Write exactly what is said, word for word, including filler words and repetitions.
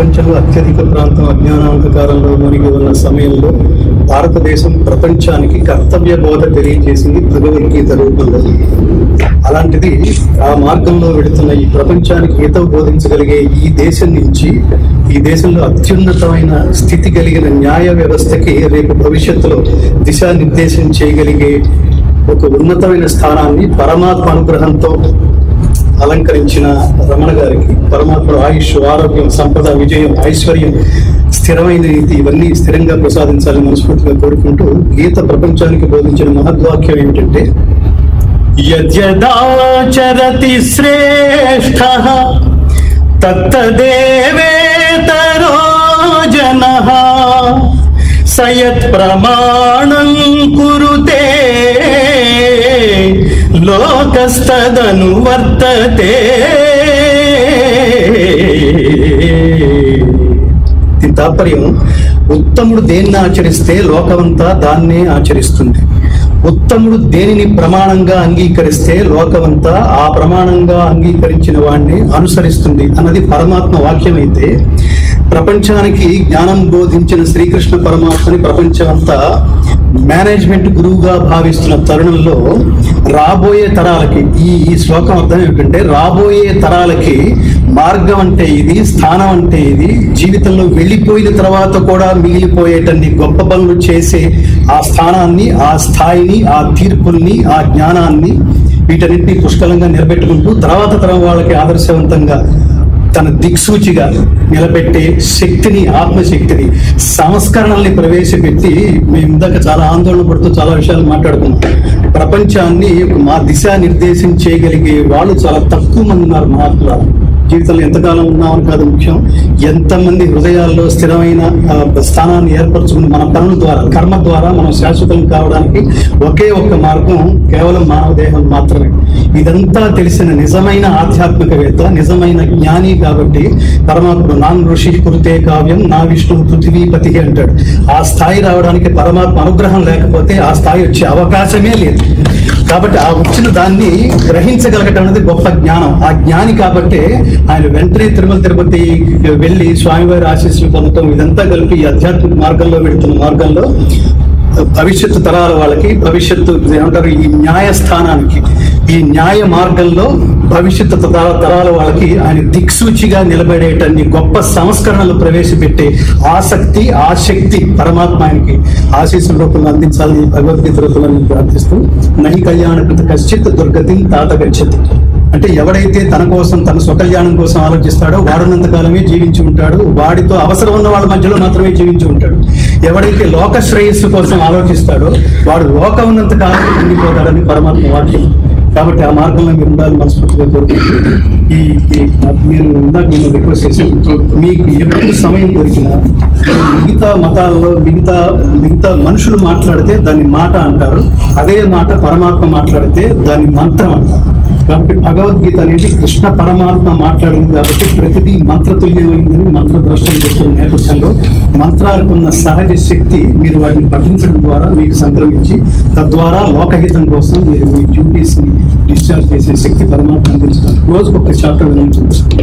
ప్రపంచంలో అత్యధిక ప్రాంతం అజ్ఞానాంధకారంలో మునిగి ఉన్న సమయంలో భారతదేశం ప్రపంచానికి కర్తవ్య బోధ తెలియజేసింది భగవద్గీత రూపంలో. అలాంటిది ఆ మార్గంలో వెళుతున్న ఈ ప్రపంచానికి హితవు బోధించగలిగే ఈ దేశం నుంచి, ఈ దేశంలో అత్యున్నతమైన స్థితి కలిగిన న్యాయ వ్యవస్థకి రేపు భవిష్యత్తులో దిశానిర్దేశం చేయగలిగే ఒక ఉన్నతమైన స్థానాన్ని పరమాత్మ అనుగ్రహంతో అలంకరించిన రమణ గారికి పరమాత్మ ఆయుష్, ఆరోగ్యం, సంపద, విజయం, ఐశ్వర్యం, స్థిరమైన నీతి ఇవన్నీ స్థిరంగా ప్రసాదించాలని మనస్ఫూర్తిగా కోరుకుంటూ గీత ప్రపంచానికి బోధించిన మహద్వాక్యం ఏమిటంటే, యద్యదాచరతి శ్రేష్ఠః తత్తదేవేతరో జనః సయత్ ప్రమాణం కురుతే లోకస్తదను వర్తతే. దీని తాత్పర్యం, ఉత్తముడు దేన్ని ఆచరిస్తే లోకమంతా దాన్నే ఆచరిస్తుంది. ఉత్తముడు దేనిని ప్రమాణంగా అంగీకరిస్తే లోకమంతా ఆ ప్రమాణంగా అంగీకరించిన వాడిని అనుసరిస్తుంది అన్నది పరమాత్మ వాక్యం అయితే, ప్రపంచానికి జ్ఞానం బోధించిన శ్రీకృష్ణ పరమాత్మని ప్రపంచమంతా మేనేజ్మెంట్ గురువుగా భావిస్తున్న తరుణంలో రాబోయే తరాలకి ఈ ఈ శ్లోకం అర్థం ఏమిటంటే, రాబోయే తరాలకి మార్గం అంటే ఇది, స్థానం అంటే ఇది, జీవితంలో వెళ్ళిపోయిన తర్వాత కూడా మిగిలిపోయేటన్ని గొప్ప పనులు చేసే ఆ స్థానాన్ని, ఆ స్థాయిని, ఆ తీర్పుల్ని, ఆ జ్ఞానాన్ని, వీటన్నింటినీ పుష్కలంగా నిలబెట్టుకుంటూ తర్వాత తరం వాళ్ళకి ఆదర్శవంతంగా తన దిక్సూచిగా నిలబెట్టే శక్తిని, ఆత్మశక్తిని, సంస్కరణల్ని ప్రవేశపెట్టి, మేము ఇందాక చాలా ఆందోళన పడుతూ చాలా విషయాలు మాట్లాడుకున్నాం. ప్రపంచాన్ని మా దిశా నిర్దేశం చేయగలిగే వాళ్ళు చాలా తక్కువ మంది ఉన్నారు మహాత్ములు. జీవితంలో ఎంతకాలం ఉన్నామని కాదు ముఖ్యం, ఎంతమంది హృదయాల్లో స్థిరమైన స్థానాన్ని ఏర్పరచుకుని మన పనుల ద్వారా, కర్మ ద్వారా మనం శాశ్వతం కావడానికి ఒకే ఒక్క మార్గం కేవలం మానవ దేహం మాత్రమే. ఇదంతా తెలిసిన నిజమైన ఆధ్యాత్మికవేత్త, నిజమైన జ్ఞాని కాబట్టి పరమాత్మ నాన్ ఋషి కురుతే కావ్యం నా విష్ణు పృథివీపతి అంటాడు. ఆ స్థాయి రావడానికి పరమాత్మ అనుగ్రహం లేకపోతే ఆ స్థాయి వచ్చే అవకాశమే లేదు. కాబట్టి ఆ వచ్చిన దాన్ని గ్రహించగలగటం అనేది గొప్ప జ్ఞానం. ఆ జ్ఞాని కాబట్టి ఆయన వెంటనే తిరుమల తిరుపతి వెళ్ళి స్వామివారి ఆశీస్సులు పొందటం, ఇదంతా కలిపి ఈ ఆధ్యాత్మిక మార్గంలో వెళుతున్న మార్గంలో భవిష్యత్తు తరాల వాళ్ళకి, భవిష్యత్తు ఏమంటారు ఈ న్యాయస్థానానికి, ఈ న్యాయ మార్గంలో భవిష్యత్తు తరాల వాళ్ళకి ఆయన దిక్సూచిగా నిలబడేటన్ని గొప్ప సంస్కరణలు ప్రవేశపెట్టే ఆసక్తి, ఆసక్తి పరమాత్మ ఆయనకి ఆశీస్సుల రూపంలో అందించాలని భగవద్గీత రూపంలో ప్రార్థిస్తూ, నహి కళ్యాణకృత కశ్చిత్ దుర్గతిని తాత గచ్చతి. అంటే ఎవడైతే తన కోసం, తన స్వకల్యాణం కోసం ఆలోచిస్తాడో వాడున్నంత కాలమే జీవించి ఉంటాడు, వాడితో అవసరం ఉన్న వాళ్ళ మధ్యలో మాత్రమే జీవించి ఉంటాడు. ఎవడైతే లోక శ్రేయస్సు కోసం ఆలోచిస్తాడో వాడు లోకం ఉన్నంత కాలం ఉండిపోతాడని పరమాత్మ వాక్యం. కాబట్టి ఆ మార్గంలో మీరు ఉండాలని మనస్ఫూర్తిగా కోరుకుంటున్నాను. ఈ మీరు ఇందాక నేను రిక్వెస్ట్ చేసి, మీకు ఎప్పుడు సమయం దొరికినా మిగతా మతాల్లో మిగతా మిగతా మనుషులు మాట్లాడితే దాన్ని మాట అంటారు, అదే మాట పరమాత్మ మాట్లాడితే దాన్ని మంత్రం అంటారు. కాబట్టి భగవద్గీత అనేది కృష్ణ పరమాత్మ మాట్లాడింది కాబట్టి ప్రతిదీ మంత్రతుల్యమైందని మంత్రద్రష్టం చేస్తున్న నేపథ్యంలో మంత్రాలకున్న సహజ శక్తి మీరు వాటిని పఠించడం ద్వారా మీకు సంక్రమించి తద్వారా లోకహితం కోసం మీరు మీ డ్యూటీస్ ని డిశ్చార్జ్ చేసే శక్తి పరమాత్మ అందించడానికి రోజుకు ఒక చాప్టర్ వినియోగించారు.